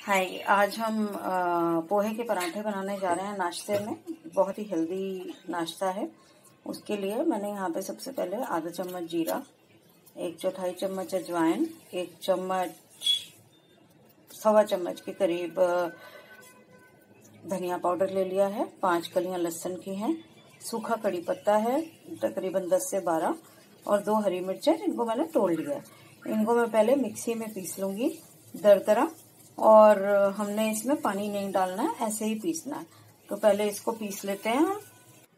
हाय, आज हम पोहे के पराठे बनाने जा रहे हैं नाश्ते में। बहुत ही हेल्दी नाश्ता है। उसके लिए मैंने यहाँ पे सबसे पहले आधा चम्मच जीरा, 1/4 चम्मच अजवाइन, 1 चम्मच, सवा चम्मच के करीब धनिया पाउडर ले लिया है, 5 कलियां लहसुन की हैं, सूखा कड़ी पत्ता है तकरीबन 10 से 12 और 2 हरी मिर्चें जिनको मैंने तोड़ लिया है। इनको मैं पहले मिक्सी में पीस लूंगी दरदरा, और हमने इसमें पानी नहीं डालना है, ऐसे ही पीसना है। तो पहले इसको पीस लेते हैं हम।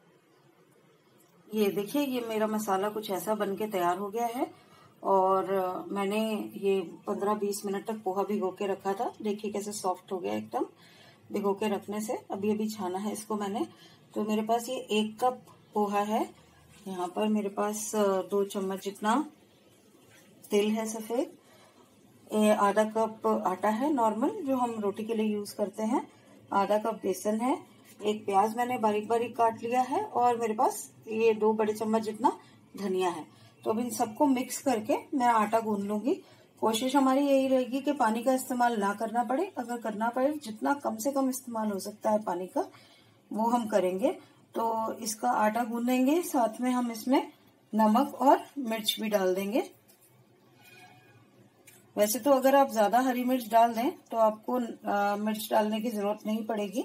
ये देखिए, ये मेरा मसाला कुछ ऐसा बनके तैयार हो गया है। और मैंने ये 15-20 मिनट तक पोहा भिगो के रखा था। देखिए कैसे सॉफ्ट हो गया एकदम भिगो के रखने से। अभी अभी छाना है इसको मैंने। तो मेरे पास ये 1 कप पोहा है। यहाँ पर मेरे पास 2 चम्मच जितना तिल है सफेद, आधा कप आटा है नॉर्मल जो हम रोटी के लिए यूज करते हैं, आधा कप बेसन है, 1 प्याज मैंने बारीक बारीक काट लिया है, और मेरे पास ये 2 बड़े चम्मच जितना धनिया है। तो अब इन सबको मिक्स करके मैं आटा गूंद लूंगी। कोशिश हमारी यही रहेगी कि पानी का इस्तेमाल ना करना पड़े। अगर करना पड़े, जितना कम से कम इस्तेमाल हो सकता है पानी का वो हम करेंगे। तो इसका आटा गूंदेंगे, साथ में हम इसमें नमक और मिर्च भी डाल देंगे। वैसे तो अगर आप ज्यादा हरी मिर्च डाल दें तो आपको मिर्च डालने की जरूरत नहीं पड़ेगी,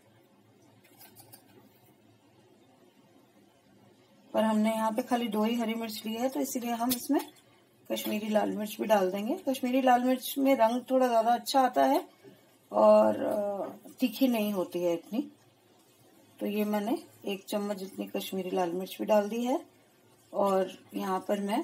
पर हमने यहाँ पे खाली 2 ही हरी मिर्च ली है, तो इसीलिए हम इसमें कश्मीरी लाल मिर्च भी डाल देंगे। कश्मीरी लाल मिर्च में रंग थोड़ा ज्यादा अच्छा आता है और तीखी नहीं होती है इतनी। तो ये मैंने 1 चम्मच जितनी कश्मीरी लाल मिर्च भी डाल दी है, और यहाँ पर मैं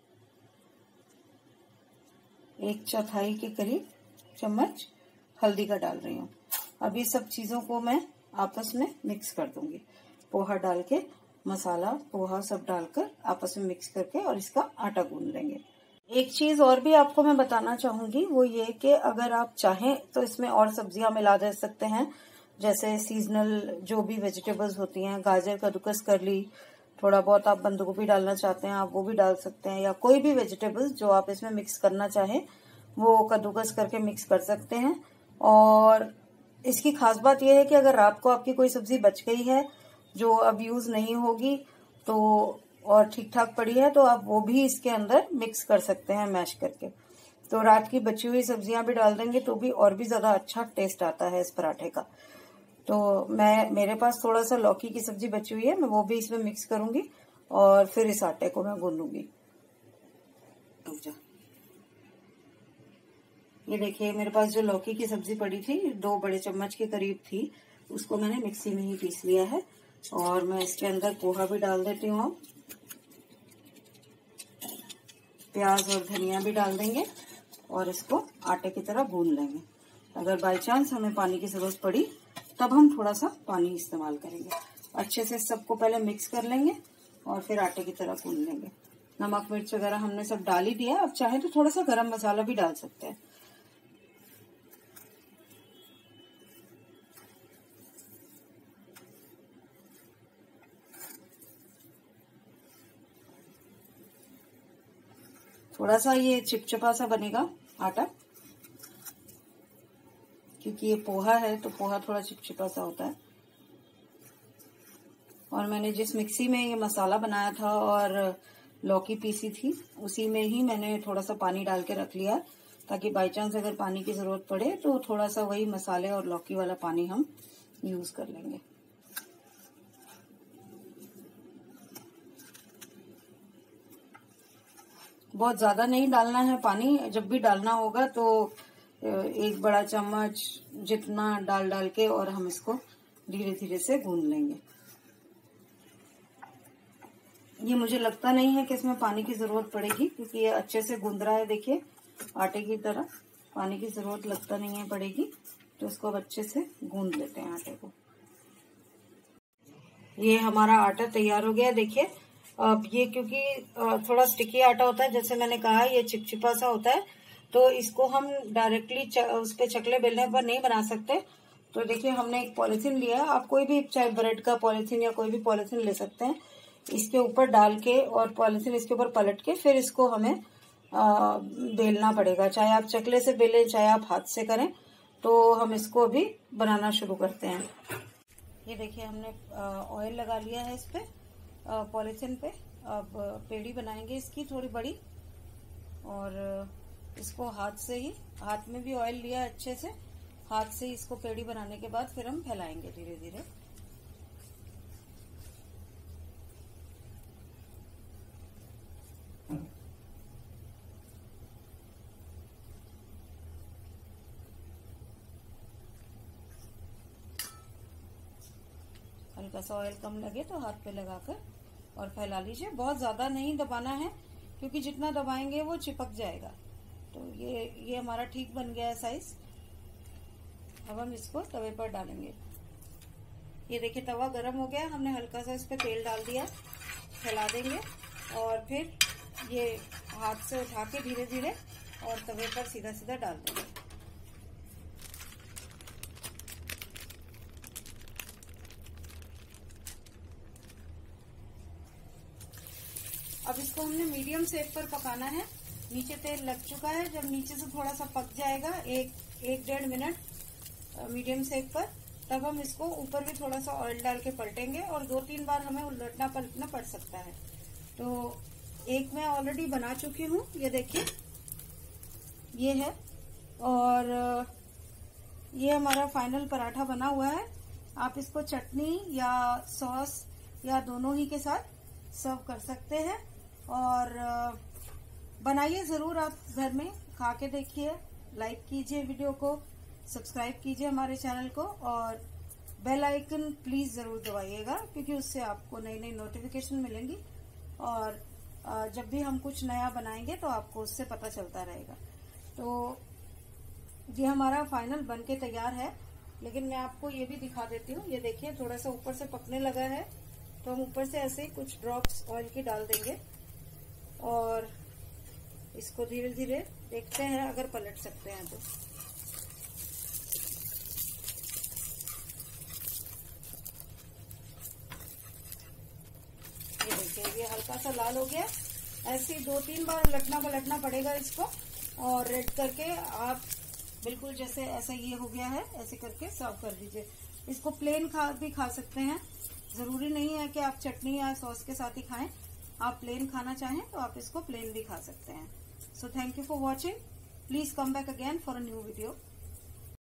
1/4 के करीब चम्मच हल्दी का डाल रही हूँ। अब ये सब चीजों को मैं आपस में मिक्स कर दूंगी। पोहा डाल के, मसाला पोहा सब डालकर आपस में मिक्स करके और इसका आटा गूंद लेंगे। एक चीज और भी आपको मैं बताना चाहूंगी, वो ये कि अगर आप चाहें तो इसमें और सब्जियां मिला दे सकते हैं, जैसे सीजनल जो भी वेजिटेबल्स होती हैं, गाजर कद्दूकस कर ली, थोड़ा बहुत आप बंद गोभी डालना चाहते हैं आप वो भी डाल सकते हैं, या कोई भी वेजिटेबल्स जो आप इसमें मिक्स करना चाहें वो कद्दूकस करके मिक्स कर सकते हैं। और इसकी खास बात यह है कि अगर रात को आपकी कोई सब्जी बच गई है जो अब यूज नहीं होगी तो और ठीक ठाक पड़ी है, तो आप वो भी इसके अंदर मिक्स कर सकते हैं मैश करके। तो रात की बची हुई सब्जियां भी डाल देंगे तो भी और भी ज्यादा अच्छा टेस्ट आता है इस पराठे का। तो मेरे पास थोड़ा सा लौकी की सब्जी बची हुई है, मैं वो भी इसमें मिक्स करूंगी और फिर इस आटे को मैं गूंदूंगी। ये देखिए, मेरे पास जो लौकी की सब्जी पड़ी थी 2 बड़े चम्मच के करीब थी, उसको मैंने मिक्सी में ही पीस लिया है। और मैं इसके अंदर पोहा भी डाल देती हूँ। प्याज और धनिया भी डाल देंगे और इसको आटे की तरह गूंद लेंगे। अगर बाई चांस हमें पानी की जरूरत पड़ी तब हम थोड़ा सा पानी इस्तेमाल करेंगे। अच्छे से सबको पहले मिक्स कर लेंगे और फिर आटे की तरह गूंद लेंगे। नमक मिर्च वगैरह हमने सब डाल ही दिया। अब चाहे तो थोड़ा सा गरम मसाला भी डाल सकते हैं। थोड़ा सा ये चिपचिपा सा बनेगा आटा, क्योंकि ये पोहा है तो पोहा थोड़ा चिपचिपा सा होता है। और मैंने जिस मिक्सी में ये मसाला बनाया था और लौकी पीसी थी उसी में ही मैंने थोड़ा सा पानी डाल के रख लिया, ताकि बाई चांस अगर पानी की जरूरत पड़े तो थोड़ा सा वही मसाले और लौकी वाला पानी हम यूज कर लेंगे। बहुत ज्यादा नहीं डालना है पानी। जब भी डालना होगा तो 1 बड़ा चम्मच जितना डाल के और हम इसको धीरे धीरे से गूंद लेंगे। ये मुझे लगता नहीं है कि इसमें पानी की जरूरत पड़ेगी, क्योंकि ये अच्छे से गूंद रहा है। देखिए, आटे की तरह पानी की जरूरत लगता नहीं है पड़ेगी। तो इसको अब अच्छे से गूंद लेते हैं आटे को। ये हमारा आटा तैयार हो गया। देखिए, अब ये क्योंकि थोड़ा स्टिकी आटा होता है, जैसे मैंने कहा ये चिपचिपा सा होता है, तो इसको हम डायरेक्टली उस पे चकले बेलने पर नहीं बना सकते। तो देखिए, हमने एक पॉलिथीन लिया है। आप कोई भी, चाहे ब्रेड का पॉलिथीन या कोई भी पॉलिथीन ले सकते हैं। इसके ऊपर डाल के और पॉलिथीन इसके ऊपर पलट के फिर इसको हमें बेलना पड़ेगा। चाहे आप चकले से बेलें चाहे आप हाथ से करें, तो हम इसको अभी बनाना शुरू करते हैं। ये देखिए हमने ऑयल लगा लिया है इस पे पॉलीथिन पे। अब पेड़ी बनाएंगे इसकी थोड़ी बड़ी, और इसको हाथ में भी ऑयल लिया है अच्छे से। हाथ से इसको पेड़ी बनाने के बाद फिर हम फैलाएंगे धीरे धीरे। हल्का सा ऑयल कम लगे तो हाथ पे लगाकर और फैला लीजिए। बहुत ज्यादा नहीं दबाना है, क्योंकि जितना दबाएंगे वो चिपक जाएगा। तो ये हमारा ठीक बन गया है साइज। अब हम इसको तवे पर डालेंगे। ये देखिए तवा गरम हो गया, हमने हल्का सा इस पे तेल डाल दिया। फैला देंगे और फिर ये हाथ से उठा के धीरे धीरे और तवे पर सीधा सीधा डाल देंगे। अब इसको हमने मीडियम सेक पर पकाना है। नीचे तेल लग चुका है। जब नीचे से थोड़ा सा पक जाएगा, एक डेढ़ मिनट मीडियम सेक पर, तब हम इसको ऊपर भी थोड़ा सा ऑयल डाल के पलटेंगे और 2-3 बार हमें उलटना पलटना पड़ सकता है। तो एक मैं ऑलरेडी बना चुकी हूँ, ये देखिए ये है, और ये हमारा फाइनल पराठा बना हुआ है। आप इसको चटनी या सॉस या दोनों ही के साथ सर्व कर सकते हैं। और बनाइए जरूर आप घर में, खा के देखिए। लाइक कीजिए वीडियो को, सब्सक्राइब कीजिए हमारे चैनल को, और बेल आइकन प्लीज जरूर दबाइएगा, क्योंकि उससे आपको नई नई नोटिफिकेशन मिलेंगी। और जब भी हम कुछ नया बनाएंगे तो आपको उससे पता चलता रहेगा। तो ये हमारा फाइनल बनके तैयार है। लेकिन मैं आपको ये भी दिखा देती हूँ। ये देखिए थोड़ा सा ऊपर से पकने लगा है, तो हम ऊपर से ऐसे ही कुछ ड्रॉप्स ऑयल की डाल देंगे और इसको धीरे धीरे देखते हैं, अगर पलट सकते हैं तो। ये देखिए ये हल्का सा लाल हो गया। ऐसे 2-3 बार उलटना पलटना पड़ेगा इसको, और रेड करके आप बिल्कुल जैसे ऐसा ये हो गया है, ऐसे करके सर्व कर दीजिए। इसको प्लेन भी खा सकते हैं। जरूरी नहीं है कि आप चटनी या सॉस के साथ ही खाएं। आप प्लेन खाना चाहें तो आप इसको प्लेन भी खा सकते हैं। So thank you for watching. Please come back again for a new video.